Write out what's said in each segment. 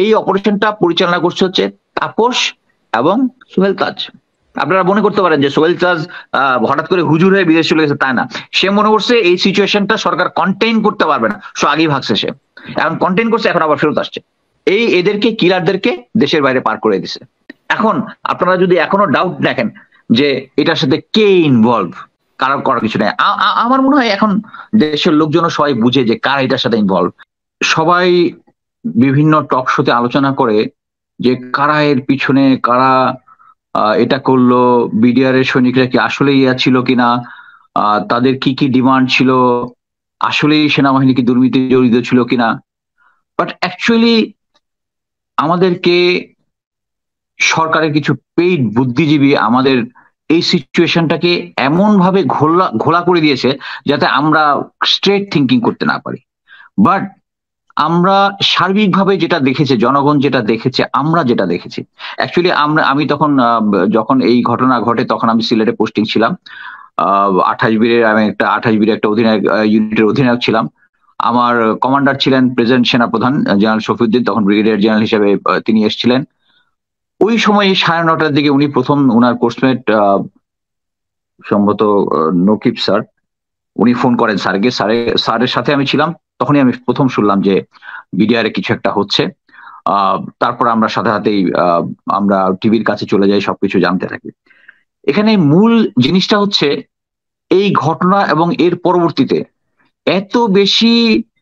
এই অপারেশনটা পরিচালনা করছে হচ্ছে তাপস এবং সোহেল তাজ। আপনারা মনে করতে পারেন যে সোহেল তাজ হঠাৎ করে হুজুর হয়ে বিদেশ চলে গেছে, তাই না। সে মনে করছে এই সিচুয়েশনটা সরকার কন্টেইন করতে পারবে না, সো আগেই ভাগছে সে, এখন কন্টেইন করছে, এখন আবার ফেরত আসছে। এদেরকে কিলারদেরকে দেশের বাইরে পার করে দিছে। এখন আপনারা যদি এখনো ডাউট দেখেন যে এটার সাথে কে ইনভলভ, কারো করার কিছু নেই। আমার মনে হয় এখন দেশের লোকজন সবাই বুঝে যে কারা এটার সাথে ইনভলভ। সবাই বিভিন্ন টক শোতে আলোচনা করে যে কারা এর পিছনে, কারা এটা করলো, বিডিআর এর সৈনিকরা কি আসলে ইয়া ছিল কিনা, তাদের কি কি ডিমান্ড ছিল, আসলেই সেনাবাহিনী কি দুর্নীতি জড়িত ছিল কিনা। বাট অ্যাকচুয়ালি আমাদেরকে সরকারের কিছু পেইড বুদ্ধিজীবী আমাদের এই সিচুয়েশনটাকে এমন ভাবে ঘোলা করে দিয়েছে যাতে আমরা স্ট্রেট থিঙ্কিং করতে না পারি। বাট আমরা সার্বিকভাবে যেটা দেখেছি, জনগণ যেটা দেখেছে, আমরা যেটা দেখেছি, অ্যাকচুয়ালি আমি তখন যখন এই ঘটনা ঘটে তখন আমি সিলেটে পোস্টিং ছিলাম। 28 বীরের আমি একটা 28 বীরের একটা অধিনায়ক ইউনিটের অধিনায়ক ছিলাম। আমার কমান্ডার ছিলেন প্রেসিডেন্ট সেনাপ্রধান জেনারেল শফিউদ্দিন, তখন ব্রিগেডিয়ার জেনারেল হিসেবে তিনি এসেছিলেন। ওই সময় 9:30টার দিকে উনি প্রথম উনার কোর্সমেট সম্ভবত নকিব স্যার, উনি ফোন করেন স্যারকে। স্যারের সাথে আমি ছিলাম, তখনই আমি প্রথম শুনলাম যে বিডিআর এ কিছু একটা হচ্ছে। তারপর আমরা সাথে সাথেই আমরা টিভির কাছে চলে যাই, সবকিছু জানতে থাকি। এখানে মূল জিনিসটা হচ্ছে এই ঘটনা এবং এর পরবর্তীতে এত বেশি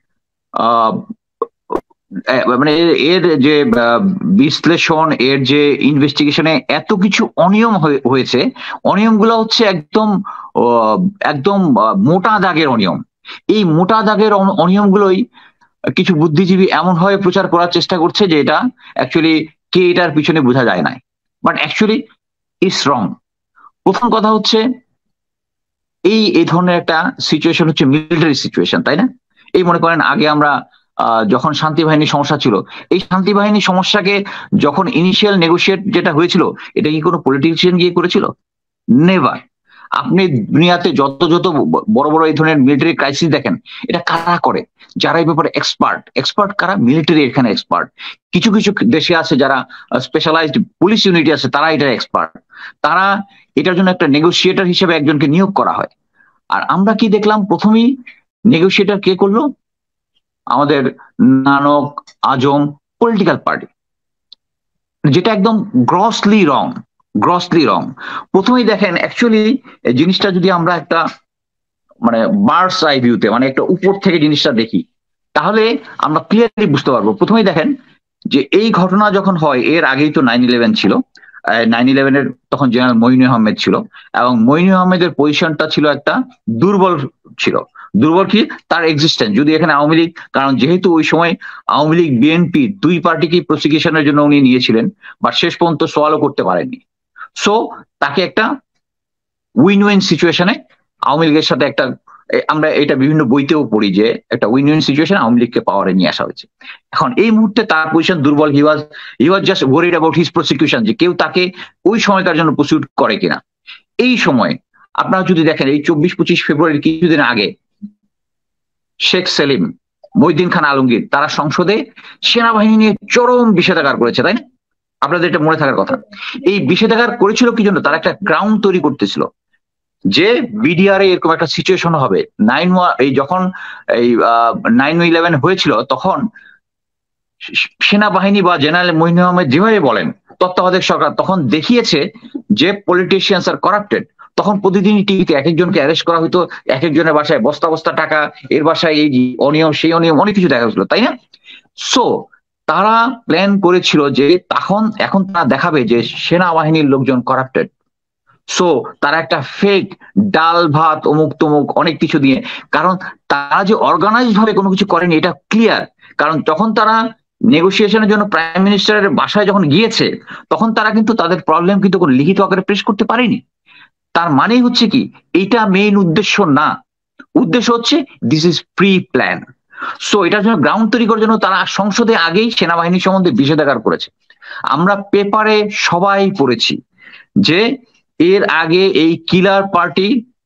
মানে এর যে বিশ্লেষণ, এর যে ইনভেস্টিগেশনে এত কিছু অনিয়ম হয়েছে, অনিয়মগুলো হচ্ছে একদম একদম মোটা দাগের অনিয়ম। এই মোটা দাগের অনিয়মগুলোই কিছু বুদ্ধিজীবী এমন ভাবে প্রচার করার চেষ্টা করছে যে এটা অ্যাকচুয়ালি কে এটার পিছনে বোঝা যায় না, বাট অ্যাকচুয়ালি ইটস রং। প্রথম কথা হচ্ছে এই ধরনের একটা সিচুয়েশন হচ্ছে মিলিটারি সিচুয়েশন, তাই না। এই মনে করেন আগে আমরা যখন শান্তি বাহিনীর সমস্যা ছিল, এই শান্তি বাহিনীর সমস্যাকে যখন ইনিশিয়াল নেগোশিয়েট যেটা হয়েছিল, এটা কি কোনো পলিটিশিয়ান গিয়ে করেছিল? নেভার। আপনি দুনিয়াতে যত যত বড় বড় এই ধরনের মিলিটারি ক্রাইসিস দেখেন, এটা কারা করে? যারা এই ব্যাপারে এক্সপার্ট কারা? মিলিটারি এখানে এক্সপার্ট। কিছু কিছু দেশে আছে যারা স্পেশালাইজড পুলিশ ইউনিটি আছে, তারা এটা এক্সপার্ট। তারা এটার জন্য একটা নেগোসিয়েটর হিসেবে একজনকে নিয়োগ করা হয়। আর আমরা কি দেখলাম, প্রথমেই নেগোসিয়েটর কে করলো? আমাদের নানক আজম পলিটিক্যাল পার্টি, যেটা একদম গ্রসলি রং। প্রথমেই দেখেন অ্যাকচুয়ালি জিনিসটা যদি আমরা একটা মানে বার্ডস আই ভিউতে, মানে একটা উপর থেকে জিনিসটা দেখি, তাহলে আমরা ক্লিয়ারলি বুঝতে পারবো। প্রথমেই দেখেন যে এই ঘটনা যখন হয়, এর আগেই তো 9/11 ছিল। 9/11 তখন জেনারেল মঈন আহমেদ ছিল, এবং মঈন আহমেদের পজিশনটা ছিল একটা দুর্বল ছিল। দুর্বল কি? তার এক্সিস্টেন্স। যদি এখানে আওয়ামী লীগ, কারণ যেহেতু ওই সময় আওয়ামী লীগ বিএনপি দুই পার্টিকেই প্রসিকিউশনের জন্য উনি নিয়েছিলেন, বাট শেষ পর্যন্ত সওয়ালও করতে পারেননি। সো তাকে একটা উইন উইন সিচুয়েশনে আওয়ামী লীগের সাথে একটা, আমরা এটা বিভিন্ন বইতেও পড়ি যে একটা উইন উইন সিচুয়েশন আওয়ামী লীগকে পাওয়ারে নিয়ে আসা হয়েছে। এখন এই মুহূর্তে তার পজিশন দুর্বল। He was just worried about his prosecution, যে কেউ তাকে ওই সময়কার জন্য প্রসিকিউট করে কিনা। এই সময় আপনারা যদি দেখেন, এই 24-25 ফেব্রুয়ারির কিছুদিন আগে শেখ সেলিম, মহিউদ্দিন খান আলমগীর, তারা সংসদে সেনাবাহিনী নিয়ে চরম বিষেধাগার করেছে, তাই না? আপনাদের এটা মনে থাকার কথা। এই বিষেধাগার করেছিল কি জন্য? তারা একটা গ্রাউন্ড তৈরি করতেছিল যে বিডিআর এরকম একটা সিচুয়েশন হবে। যখন এই 9/11 হয়েছিল, তখন সেনাবাহিনী বা জেনারেল মঈন আহমেদ যেভাবে বলেন, তত্ত্বাবধায়ক সরকার তখন দেখিয়েছে যে পলিটিশিয়ানস আর করাপ্টেড। তখন প্রতিদিনই টিভিতে এক একজনকে অ্যারেস্ট করা হতো, এক একজনের বাসায় বস্তা বস্তা টাকা, এর বাসায় এই অনিয়ম সেই অনিয়ম, অনেক কিছু দেখা হয়েছিল, তাই না? সো তারা প্ল্যান করেছিল যে এখন তারা দেখাবে যে সেনাবাহিনীর লোকজন করাপ্টেড। সো তারা একটা ফেক ডাল ভাত অমুক তমুক অনেক কিছু দিয়ে, কারণ তারা যে অর্গানাইজ ভাবে কোনো কিছু করেনি এটা ক্লিয়ার। কারণ যখন তারা নেগোসিয়েশনের জন্য প্রাইম মিনিস্টারের বাসায় যখন গিয়েছে, তখন তারা কিন্তু তাদের প্রবলেম কিন্তু কোনো লিখিত আকারে পেশ করতে পারেনি। তার মানে হচ্ছে কি, এইটা মেইন উদ্দেশ্য না। উদ্দেশ্য হচ্ছে this is pre plan. So এটার জন্য গ্রাউন্ড তৈরি করার জন্য তারা সংসদে আগেই সেনাবাহিনী সম্বন্ধে বিষেধাগার করেছে। আমরা পেপারে সবাই পড়েছি যে এর আগে এই কিলার পার্টি,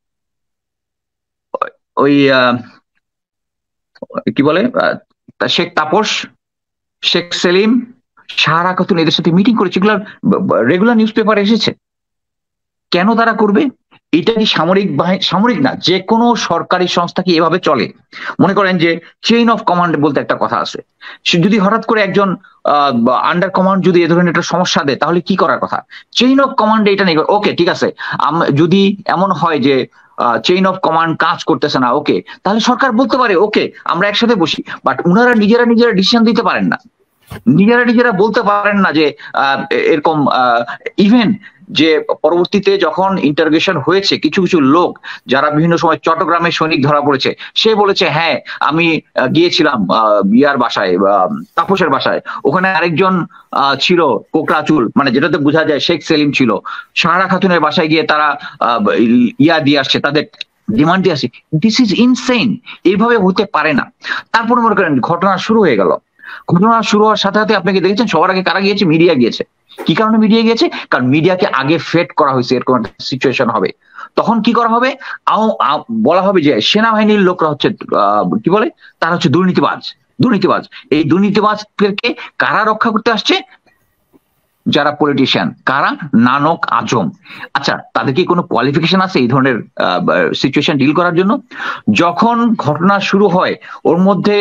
ওই কি বলে, শেখ তাপস, শেখ সেলিম সাহারা খাতুন এদের সাথে মিটিং করেছে, এগুলো রেগুলার নিউজ পেপারে এসেছে। কেন তারা করবে? এটা কি সামরিক বাহিনী, সামরিক না, যে কোনো সরকারি সংস্থা কি এভাবে চলে? মনে করেন যে চেইন অফ কমান্ড বলতে একটা কথা আছে, যদি হঠাৎ করে একজন আন্ডার কমান্ড যদি এ ধরনের একটা সমস্যা দেয় তাহলে কি করার কথা? চেইন অফ কমান্ড এটা নেই, ওকে ঠিক আছে, যদি এমন হয় যে চেইন অফ কমান্ড কাজ করতেছে না, ওকে, তাহলে সরকার বলতে পারে ওকে আমরা একসাথে বসি, বাট উনারা নিজেরা ডিসিশন দিতে পারেন না, নিজেরা বলতে পারেন না যে এরকম ইভেন যে পরবর্তীতে যখন ইন্টারোগেশন হয়েছে কিছু কিছু লোক যারা বিভিন্ন সময় চট্টগ্রামে সৈনিক ধরা পড়েছে, সে বলেছে হ্যাঁ আমি গিয়েছিলাম ইয়ার বাসায়, তাপসের বাসায়, ওখানে আরেকজন ছিল কোকড়াচুল, মানে যেটাতে বোঝা যায় শেখ সেলিম ছিল, সাহারা খাতুনের বাসায় গিয়ে তারা ইয়া দিয়ে আসছে, তাদের ডিমান্ড দিয়ে আসছে। দিস ইজ ইনসেইন, এইভাবে হতে পারে না। তারপরে মনে করেন ঘটনা শুরু হয়ে গেল, ঘটনা শুরু হওয়ার সাথে সাথে আপনাকে দেখেছেন সবার আগে কারা গিয়েছে? মিডিয়া গিয়েছে। কি কারণে মিডিয়া গিয়েছে? কারণ মিডিয়াকে আগে ফেট করা হয়েছে এরকম একটা সিচুয়েশন হবে। তখন কি করা হবে? বলা হবে যে সেনাবাহিনীর লোকরা হচ্ছে কি বলে, তারা হচ্ছে দুর্নীতিবাজ। এই দুর্নীতিবাজদেরকে কারা রক্ষা করতে আসছে? যারা পলিটিশিয়ান। কারা? নানক আজম। আচ্ছা, তাদের কি কোনো কোয়ালিফিকেশন আছে এই ধরনের সিচুয়েশন ডিল করার জন্য? যখন ঘটনা শুরু হয় ওর মধ্যে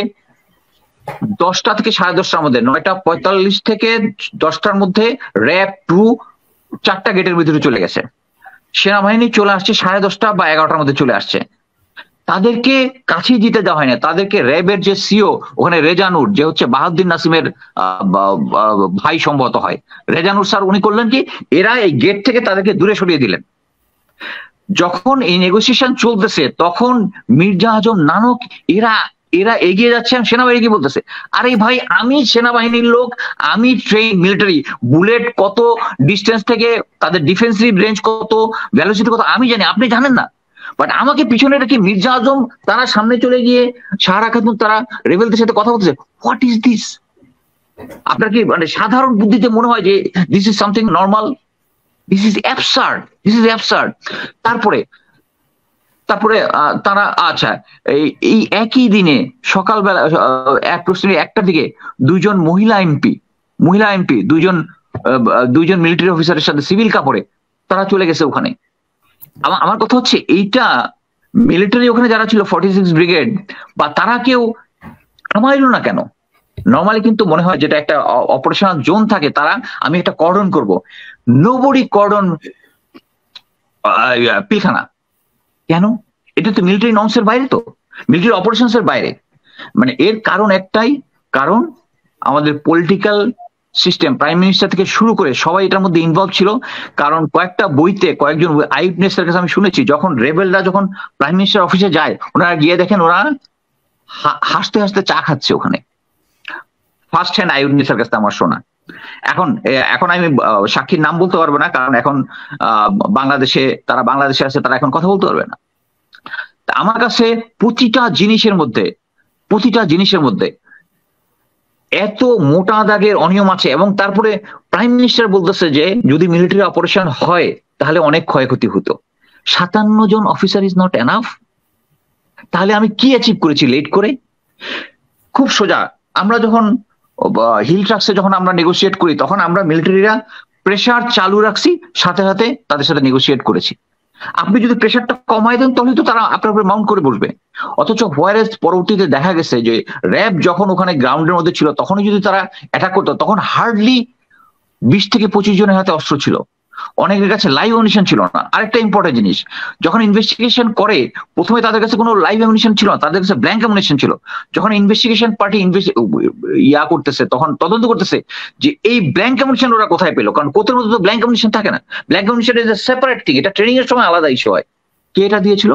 10টা থেকে 10:30টার মধ্যে, 9:45 থেকে 10টার মধ্যে র্যাব 2 4টা গেটের ভিতরে চলে গেছে, সেনাবাহিনী চলে আসছে 10:30টা বা 11টার মধ্যে চলে আসছে। তাদেরকে কাছে যেতে দেওয়া হয় না, তাদেরকে র্যাবের যে সিও ওখানে রেজানুর, যে হচ্ছে বাহাউদ্দিন নাসিমের ভাই সম্ভবত হয়, রেজানুর স্যার, উনি করলেন কি, এরা এই গেট থেকে তাদেরকে দূরে সরিয়ে দিলেন। যখন এই নেগোসিয়েশন চলতেছে তখন মির্জা আজম, নানক, এরা এগিয়ে যাচ্ছে, সেনাবাহিনী কি বলতেছে, আরে ভাই আমি সেনাবাহিনীর লোক, আমি ট্রেন মিলিটারি, বুলেট কত ডিস্টেন্স থেকে, তাদের ডিফেন্সিভ রেঞ্জ কত, ভেলোসিটি কত আমি জানি, আপনি জানেন না। বাট আমাকে পিছনে রেখে মির্জা আজম তারা সামনে চলে গিয়ে সাহারা খাতুন তারা রেবেলদের সাথে কথা বলতেছে। What is this? আপনার কি মানে সাধারণ বুদ্ধিতে মনে হয় যে this is something normal? This is absurd. তারপরে তারা আচ্ছা, এই একই দিনে সকালবেলা প্রশ্ন 1টার দিকে দুইজন মহিলা এমপি দুইজন মিলিটারি অফিসারের সাথে সিভিল কাপড়ে তারা চলে গেছে ওখানে। আমার কথা হচ্ছে এইটা মিলিটারি ওখানে যারা ছিল 46 ব্রিগেড বা তারা কেউ থামাইলো না কেন? নর্মালি কিন্তু মনে হয় যেটা একটা অপারেশনাল জোন থাকে, তারা আমি একটা কর্ডন করব, নোবডি কর্ডন পিলখানা। কেন? এটা তো মিলিটারি নর্মস এর বাইরে, তো মিলিটারি অপারেশনস এর বাইরে। মানে এর কারণ একটাই, কারণ আমাদের পলিটিক্যাল সিস্টেম, প্রাইম মিনিস্টার থেকে শুরু করে সবাই এটার মধ্যে ইনভলভ ছিল। কারণ কয়েকটা বইতে কয়েকজন আইউইটনেসের কাছে আমি শুনেছি, যখন রেবেলরা যখন প্রাইম মিনিস্টার অফিসে যায়, ওনারা গিয়ে দেখেন ওরা হাসতে হাসতে চা খাচ্ছে ওখানে। ফার্স্ট হ্যান্ড আইউইটনেসের কাছে আমার শোনা। এখন আমি সাক্ষীর নাম বলতে পারবো না, কারণ এখন বাংলাদেশে আছে, তারা এখন কথা বলতে পারবে না। আমার কাছে প্রতিটা জিনিসের মধ্যে এত মোটা দাগের অনিয়ম আছে, এবং তারপরে প্রাইম মিনিস্টার বলতেছে যে যদি মিলিটারি অপারেশন হয় তাহলে অনেক ক্ষয়ক্ষতি হতো। 57 জন অফিসার ইজ নট এনাফ? তাহলে আমি কি অ্যাচিভ করেছি লেট করে? খুব সোজা, আমরা যখন হিল ট্রাক্সে যখন আমরা নেগোসিয়েট করি, তখন আমরা মিলিটারিরা প্রেসার চালু রাখছি, সাথে সাথে তাদের সাথে নেগোসিয়েট করেছি। আপনি যদি প্রেশারটা কমাই দেন তাহলে তো তারা আপনার উপরে মাউন্ট করে বসবে। অথচ হোয়ারেস পরবর্তীতে দেখা গেছে যে র্যাব যখন ওখানে গ্রাউন্ডের মধ্যে ছিল, তখনই যদি তারা অ্যাটাক করতো, তখন হার্ডলি 20 থেকে 25 জনের হাতে অস্ত্র ছিল, অনেকের কাছে লাইভ অ্যামিনিশন ছিল না। আরেকটা ইম্পর্টেন্ট জিনিস, যখন ইনভেস্টিগেশন করে প্রথমে তাদের কাছে কোনো লাইভ অ্যামিনিশন ছিল না, তাদের কাছে ব্ল্যাঙ্ক অ্যামিনিশন ছিল। যখন ইনভেস্টিগেশন পার্টি করতেছে, তখন তদন্ত করতেছে যে এই ব্ল্যাঙ্ক অ্যামিনিশন ওরা কোথায় পেলো, কারণ কোথাও মধ্যে তো ব্ল্যাঙ্ক অ্যামিনিশন থাকে না। Blank ammunition is a separate thing, এটা ট্রেনিং এর সময় আলাদা ইস্যু হয়। কে এটা দিয়েছিল?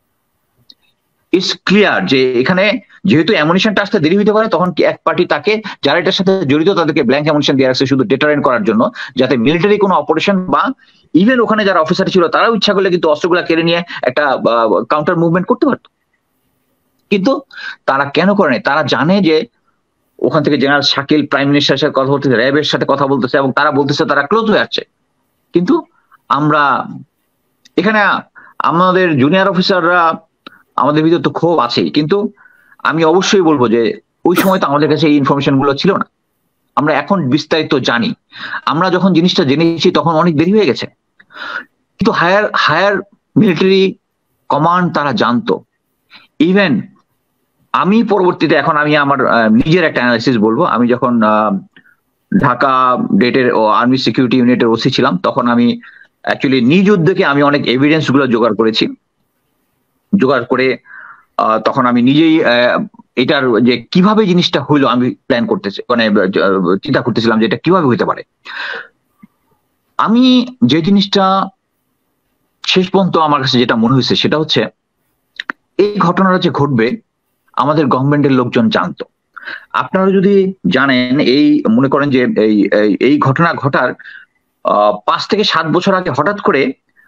ইটস ক্লিয়ার যে এখানে যেহেতু অ্যামুনিশনটা আসতে দেরি হতে পারে, তখন এক পার্টি তাকে, যারা এটার সাথে জড়িত, তাদেরকে ব্ল্যাঙ্ক অ্যামুনিশন দিয়ে রাখছে শুধু ডেটারেন্ট করার জন্য, যাতে মিলিটারি কোনো অপারেশন বা ইভেন ওখানে যারা অফিসার ছিল তারাও ইচ্ছা করলে কিন্তু অস্ত্রগুলা কেড়ে নিয়ে একটা কাউন্টার মুভমেন্ট করতে পারত। কিন্তু তারা কেন করে নাই? তারা জানে যে ওখান থেকে জেনারেল শাকিল প্রাইম মিনিস্টারের সাথে কথা বলতেছে, র্যাবের সাথে কথা বলতেছে, এবং তারা বলতেছে তারা ক্লোজ হয়ে আসছে। কিন্তু আমরা এখানে আমাদের জুনিয়র অফিসাররা, আমাদের ভিতর তো ক্ষোভ আছেই, কিন্তু আমি অবশ্যই বলবো যে ওই সময় তো আমাদের কাছে এই ইনফরমেশন গুলো ছিল না। আমরা এখন বিস্তারিত জানি। আমরা যখন জিনিসটা জেনেছি তখন অনেক দেরি হয়ে গেছে, কিন্তু হায়ার মিলিটারি কমান্ড তারা জানতো। ইভেন আমি পরবর্তীতে এখন আমি আমার নিজের একটা অ্যানালাইসিস বলবো, আমি যখন ঢাকা ডেটের আর্মি সিকিউরিটি ইউনিটের ওসি ছিলাম, তখন আমি অ্যাকচুয়ালি নিজ উদ্যোগে আমি অনেক এভিডেন্স গুলো জোগাড় করেছি। জোগাড় করে তখন আমি নিজেই এটার যে কিভাবে জিনিসটা হইলো আমি প্ল্যান করতেছি, মানে চিন্তা করতেছিলাম যে এটা কিভাবে হইতে পারে। আমি যে জিনিসটা শেষ পর্যন্ত আমার কাছে যেটা মনে হয়েছে সেটা হচ্ছে, এই ঘটনাটা যে ঘটবে আমাদের গভর্নমেন্টের লোকজন জানতো। আপনারা যদি জানেন, এই মনে করেন যে এই ঘটনা ঘটার 5 থেকে 7 বছর আগে হঠাৎ করে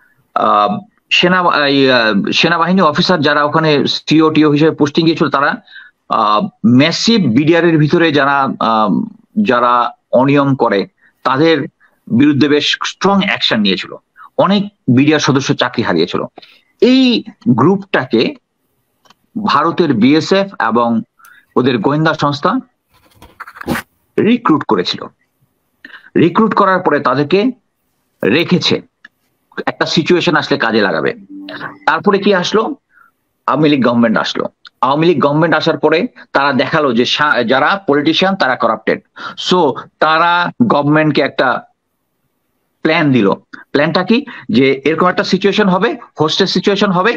সেনাবাহিনী অফিসার যারা ওখানে সিওটিও হিসেবে পোস্টিং গিয়েছিল, তারা ম্যাসিভ বিডিআর এর ভিতরে যারা অনিয়ম করে তাদের বিরুদ্ধে বেশ স্ট্রং অ্যাকশন নিয়েছিল। অনেক বিডিআর সদস্য চাকরি হারিয়েছিল। এই গ্রুপটাকে ভারতের বিএসএফ এবং ওদের গোয়েন্দা সংস্থা রিক্রুট করেছিল। রিক্রুট করার পরে তাদেরকে রেখেছে, একটা সিচুয়েশন আসলে কাজে লাগাবে। তারপরে কি আসলো? আওয়ামী লীগ গভর্নমেন্ট আসলো। আওয়ামী লীগ গভর্নমেন্ট আসার পরে তারা দেখালো যে যারা পলিটিশিয়ান তারা করাপ্টেড। সো তারা গভর্নমেন্টকে একটা প্ল্যান দিল। প্ল্যানটা কি? যে এরকম একটা সিচুয়েশন হবে, হোস্টেজ সিচুয়েশন হবে,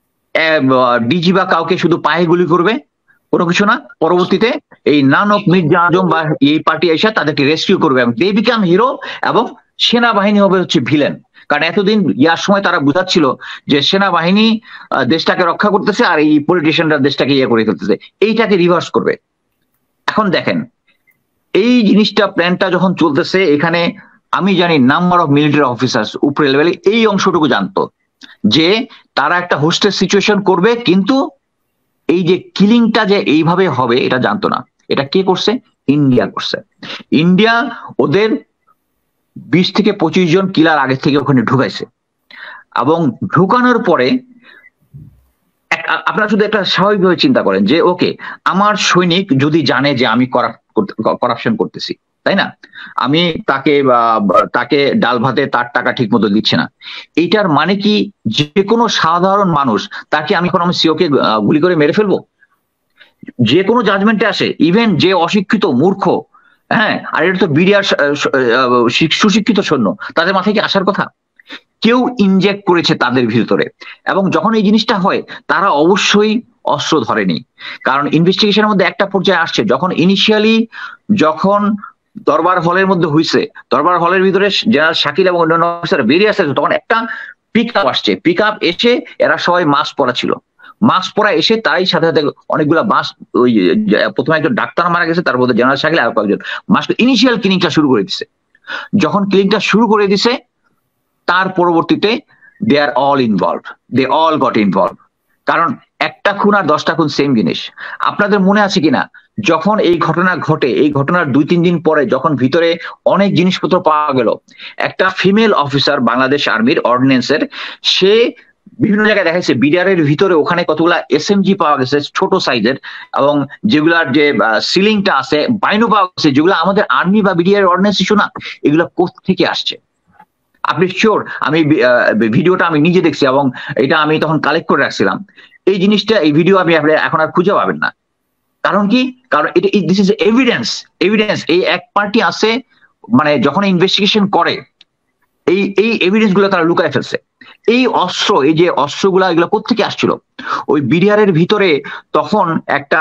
ডিজি বা কাউকে শুধু পায়ে গুলি করবে, কোনো কিছু না। পরবর্তীতে এই নান অফ মির্জা আজম বা এই পার্টি এসে তাদেরকে রেস্কিউ করবে এবং দে বিকাম হিরো, এবং সেনাবাহিনী হবে হচ্ছে ভিলেন। কারণ এতদিন ইয়ার সময় তারা বুঝাচ্ছিল যে সেনাবাহিনী দেশটাকে রক্ষা করতেছে আর এই পলিটিশিয়ানরা দেশটাকে ইয়ে করে ফেলতেছে, এইটাকে রিভার্স করবে। এখন দেখেন এই জিনিসটা, প্ল্যানটা যখন চলতেছে, এখানে আমি জানি নাম্বার অফ মিলিটারি অফিসার্স উপরে লেভেলে এই অংশটুকু জানতো যে তারা একটা হোস্টেজ সিচুয়েশন করবে, কিন্তু এই যে কিলিংটা যে এইভাবে হবে এটা জানতো না। এটা কে করছে? ইন্ডিয়া করছে। ইন্ডিয়া ওদের 20 থেকে 25 জন কিলার আগে থেকে ওখানে ঢুকাইছে, এবং ঢুকানোর পরে আপনারা শুধু একটা স্বাভাবিকভাবে চিন্তা করেন যে ওকে, আমার সৈনিক যদি জানে যে আমি করাপশন করতেছি, তাই না, আমি তাকে ডাল ভাতে তার টাকা ঠিক মতো দিচ্ছে না, এইটার মানে কি যে কোনো সাধারণ মানুষ তাকে আমি সিওকে গুলি করে মেরে ফেলবো? যে কোনো জাজমেন্টে আসে, ইভেন যে অশিক্ষিত মূর্খ, হ্যাঁ, আর এটা তো বিডিআর সুশিক্ষিত সৈন্য, তাদের মাথায় কি আসার কথা? কেউ ইনজেক্ট করেছে তাদের ভিতরে। এবং যখন এই জিনিসটা হয় তারা অবশ্যই অস্ত্র ধরেনি, কারণ ইনভেস্টিগেশনের মধ্যে একটা পর্যায়ে আসছে, যখন ইনিশিয়ালি যখন দরবার হলের মধ্যে হয়েছে, দরবার হলের ভিতরে জেনারেল শাকিল এবং অন্যান্য অফিসার বেরিয়ে আসছে, তখন একটা পিক আপ আসছে। পিক আপ এসে এরা সবাই মাস্ক পরা ছিল, মাস্ক পরা এসে তাই সাথে সাথে অনেকগুলা মাস্ক, ওই প্রথমে একজন ডাক্তার মারা গেছে, তার মধ্যে জেনারেল শাকিল আর কয়েকজন মাস্ক ইনিশিয়াল কিলিংটা শুরু করে দিছে। যখন কিলিংটা শুরু করে দিছে তার পরবর্তীতে they are all involve, they all got involve. কারণ একটা খুন আর 10টা খুন সেম জিনিস। আপনাদের মনে আছে কিনা, যখন এই ঘটনা ঘটে, এই ঘটনার 2-3 দিন পরে যখন ভিতরে অনেক জিনিসপত্র পাওয়া গেল, একটা ফিমেল অফিসার বাংলাদেশ আর্মির অর্ডিন্যান্সের, সে বিভিন্ন জায়গায় দেখাচ্ছে বিডিআর এর ভিতরে ওখানে কতগুলা এসএমজি পাওয়া গেছে ছোট সাইজের, এবং যেগুলার যে সিলিংটা আছে বাইনো পাওয়া গেছে, যেগুলো আমাদের আর্মি বা বিডিআর অর্ডিন্যান্স ইস্যু না, এগুলো কোত্থেকে আসছে? আপনি শিওর? আমি ভিডিওটা আমি নিজে দেখছি এবং এটা আমি তখন কালেক্ট করে রাখছিলাম। এই জিনিসটা, এই ভিডিও আপনি এখন আর খুঁজে পাবেন না। কারণ কি? কারণ এটা দিস ইজ এভিডেন্স। এই এক পার্টি আছে, মানে যখন ইনভেস্টিগেশন করে এই এভিডেন্স গুলো তারা লুকায় ফেলছে। এই অস্ত্র, এই যে অস্ত্রগুলা, এগুলো কোত্থেকে আসছিল? ওই বিডিআর এর ভিতরে তখন একটা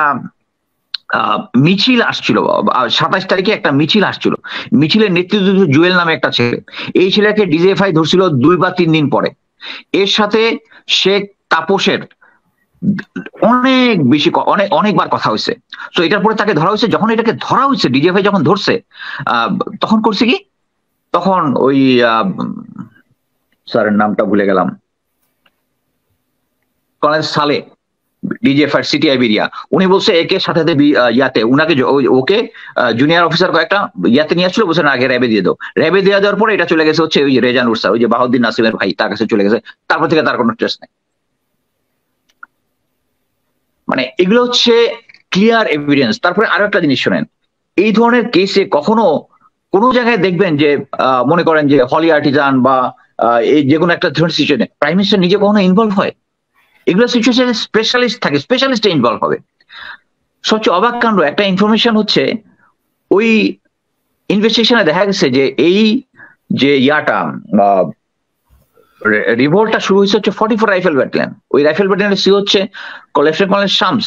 মিছিল আসছিল, 27 তারিখে একটা মিছিল আসছিল। মিছিলের নেতৃত্ব জুয়েল নামে একটা ছেলে। এই ছেলেকে ডিজিএফআই ধরছিল 2 বা 3 দিন পরে। এর সাথে শেখ তাপসের অনেক বেশি অনেকবার কথা হয়েছে। তো এটার পরে তাকে ধরা হয়েছে। যখন এটাকে ধরা হয়েছে, ডিজিএফআই যখন ধরছে, তখন করছে কি, তখন ওই স্যারের নামটা ভুলে গেলাম, কলেজ সালে, ডিজিএফআই সিটিআই বিরিয়া, উনি বলছে একে সাথে ইয়াতে উনাকে ওকে জুনিয়র অফিসার কয়েকটা ইয়াতে নিয়ে আসছিল, বলছে না আগে র্যাবে দিয়ে দাও। র্যাবে দিয়ে দেওয়ার পরে এটা চলে গেছে হচ্ছে ওই রেজানুর স্যার, ওই যে বাহাউদ্দিন নাসিমের ভাই, তার কাছে চলে গেছে। তারপর থেকে তার কোনো ট্রেস নেই। মানে এগুলো হচ্ছে ক্লিয়ার এভিডেন্স। তারপরে আরো একটা জিনিস শোনেন, এই ধরনের কেসে কখনো কোনো জায়গায় দেখবেন যে মনে করেন যে হলি আর্টিজান বা এই যে কোনো একটা ধরনের সিচুয়েশনে প্রাইম মিনিস্টার নিজে কখনো ইনভলভ হয়? এগুলো সিচুয়েশনে স্পেশালিস্ট থাকে, স্পেশালিস্ট ইনভলভ হবে। সবচেয়ে অবাক কাণ্ড একটা ইনফরমেশন হচ্ছে, ওই ইনভেস্টিগেশনে দেখা গেছে যে এই যে ইয়াটা রিভোল্টটা শুরু হয়েছে হচ্ছে 44 রাইফেল ব্যাটালিয়ন। ওই রাইফেল ব্যাটালিয়নের সি হচ্ছে লেফটেন্যান্ট কর্নেল শামস,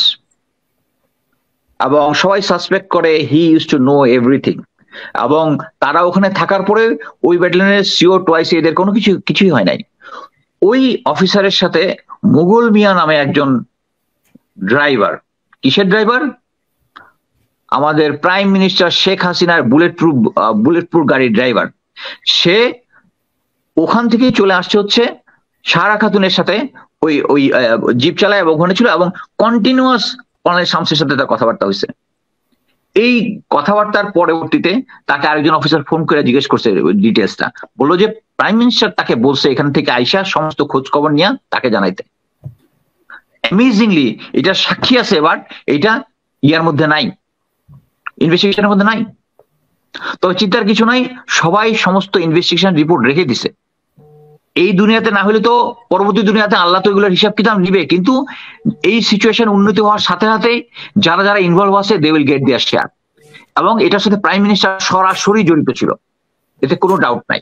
এবং সবাই সাসপেক্ট করে he use to know everything. এবং তারা ওখানে থাকার পরে ওই ব্যাটালিয়নের সিও টোয়াইস এদের কোনো কিছুই হয় নাই। ওই অফিসারের সাথে মুঘল মিয়া নামে একজন ড্রাইভার, কিসের ড্রাইভার? আমাদের প্রাইম মিনিস্টার শেখ হাসিনার বুলেটপ্রুফ গাড়ির ড্রাইভার। সে ওখান থেকে চলে আসছে হচ্ছে সাহারা খাতুনের সাথে, ওই ওই জিপ চালায় এবং ওখানে ছিল, এবং কন্টিনিউয়াস কর্নেল শামসের সাথে তার কথাবার্তা হয়েছে। এই কথাবার্তার পরবর্তীতে তাকে আরেকজন অফিসার ফোন করে জিজ্ঞেস করছে ডিটেলসটা, বললো যে প্রাইম মিনিস্টার তাকে বলছে এখান থেকে আইসা সমস্ত খোঁজ খবর নিয়ে তাকে জানাইতে। অ্যামেজিংলি এটা সাক্ষী আছে, বাট এটা ইয়ার মধ্যে নাই, ইনভেস্টিগেশনের মধ্যে নাই। তবে চিন্তার কিছু নাই, সবাই সমস্ত ইনভেস্টিগেশন রিপোর্ট রেখে দিছে। এই দুনিয়াতে না হলে তো পরবর্তী দুনিয়াতে আল্লাহ তো এগুলোর হিসাব কিতাব নিবে, কিন্তু এই সিচুয়েশন উন্নতি হওয়ার সাথে সাথে যারা যারা ইনভলভ আছে they will get their share. এবং এটার সাথে প্রাইম মিনিস্টার সরাসরি জড়িত ছিল, এতে কোনো ডাউট নাই।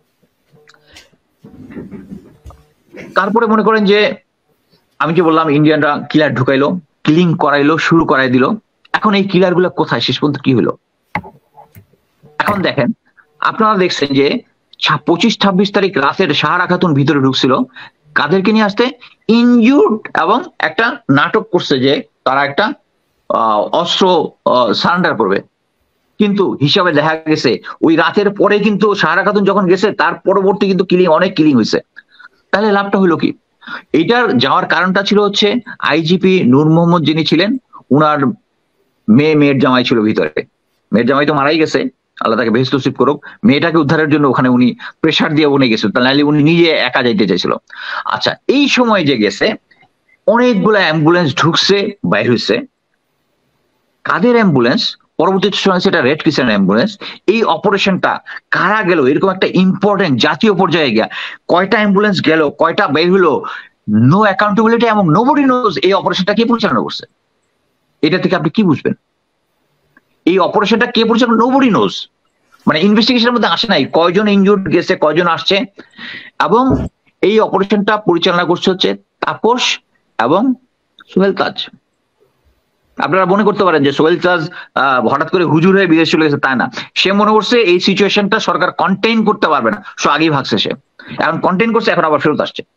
তারপরে মনে করেন যে আমি কি বললাম, ইন্ডিয়ানরা কিলার ঢুকাইলো, কিলিং করাইলো, শুরু করাই দিল। এখন এই কিলার গুলো কোথায়, শেষ পর্যন্ত কি হলো? এখন দেখেন, আপনারা দেখছেন যে 25-26 তারিখ রাতের সাহারা খাতুন ভিতরে ঢুকছিল, কাদেরকে নিয়ে আসতে? ইনজুর্ড, এবং একটা নাটক করছে যে তারা একটা অস্ত্র সারেন্ডার করবে। কিন্তু হিসাবে দেখা গেছে ওই রাতের পরে কিন্তু সাহারা খাতুন যখন গেছে তার পরবর্তী কিন্তু অনেক কিলিং হয়েছে। তাহলে লাভটা হলো কি? এইটার যাওয়ার কারণটা ছিল হচ্ছে আইজিপি নূর মোহাম্মদ যিনি ছিলেন, উনার মেয়ের জামাই ছিল ভিতরে। মেয়ের জামাই তো মারাই গেছে, আল্লাহ তাকে বেহেশত নসিব করুক। মেয়েটাকে উদ্ধারের জন্য ওখানে উনি প্রেসার দিয়ে উনি গেছিল, তাহলে উনি নিজে একা যাইতে চাইছিল। আচ্ছা, এই সময় যে গেছে অনেকগুলো অ্যাম্বুলেন্স ঢুকছে, বাইর হয়েছে। কাদের অ্যাম্বুলেন্স? পরবর্তীতে শোনা যাচ্ছে এটা রেড ক্রিসেন্ট অ্যাম্বুলেন্স। এই অপারেশনটা কারা গেল, এরকম একটা ইম্পর্টেন্ট জাতীয় পর্যায়ে গিয়া কয়টা অ্যাম্বুলেন্স গেল, কয়টা বের হলো, নো অ্যাকাউন্টেবিলিটি, এবং নোবডি নোজ এই অপারেশনটা কে পরিচালনা করছে। এটা থেকে আপনি কি বুঝবেন এই অপারেশনটা কে পরিচালনা? Nobody knows. মানে ইনভেস্টিগেশনের মধ্যে আসে নাই কয়জন ইনজুর্ড গেছে, কয়জন আসছে। এবং এই অপারেশনটা পরিচালনা করছে হচ্ছে তাপস এবং সোহেল তাজ। আপনারা মনে করতে পারেন যে সোহেল তাজ হঠাৎ করে হুজুর হয়ে বিদেশ চলে গেছে, তাই না। সে মনে করছে এই সিচুয়েশনটা সরকার কন্টেইন করতে পারবে না, সো আগেই ভাগছে সে। এখন কন্টেইন করছে, এখন আবার ফেরত আসছে।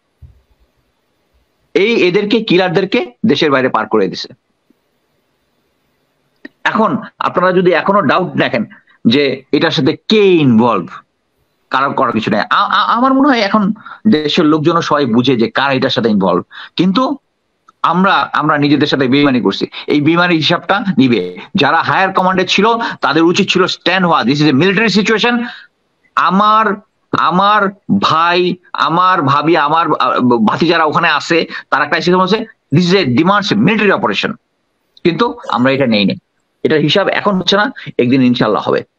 এদেরকে কিলারদেরকে দেশের বাইরে পার করে দিছে। এখন আপনারা যদি এখনো ডাউট দেখেন যে এটার সাথে কে ইনভলভ, কারো করার কিছু নেই। আমার মনে হয় এখন দেশের লোকজন সবাই বুঝে যে কারা এটার সাথে ইনভলভ, কিন্তু আমরা নিজেদের সাথে বেইমানি করছি। এই বেইমানির হিসাবটা নিবে যারা হায়ার কমান্ডে ছিল, তাদের উচিত ছিল স্ট্যান্ড হওয়া। This is a military situation. আমার ভাই, আমার ভাবি, আমার ভাতি যারা ওখানে আছে, তারা ক্রাইসিস হচ্ছে, this is a demands military operation. কিন্তু আমরা এটা নেই না, এটার হিসাব এখন হচ্ছে না, একদিন ইনশাল্লাহ হবে।